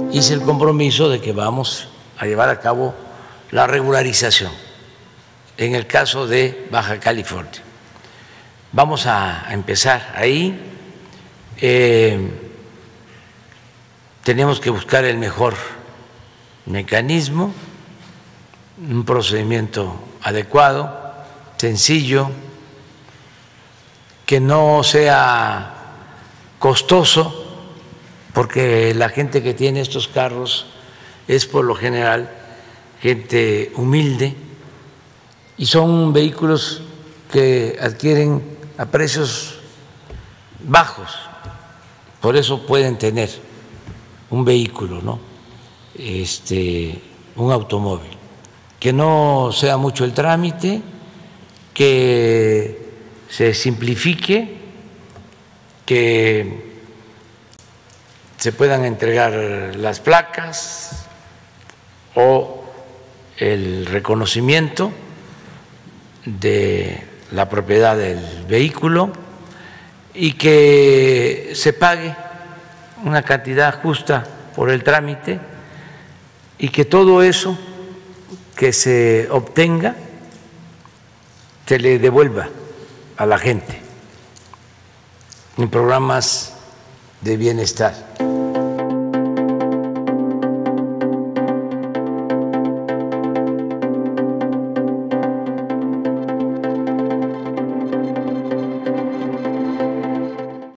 hice el compromiso de que vamos a llevar a cabo la regularización en el caso de Baja California. Vamos a empezar ahí. Tenemos que buscar el mejor mecanismo, un procedimiento adecuado, sencillo, que no sea costoso, porque la gente que tiene estos carros es por lo general gente humilde y son vehículos que adquieren a precios bajos, por eso pueden tener un vehículo, ¿no? Un automóvil, que no sea mucho el trámite, que se simplifique, que se puedan entregar las placas o el reconocimiento de la propiedad del vehículo y que se pague una cantidad justa por el trámite y que todo eso que se obtenga se le devuelva a la gente en programas de bienestar.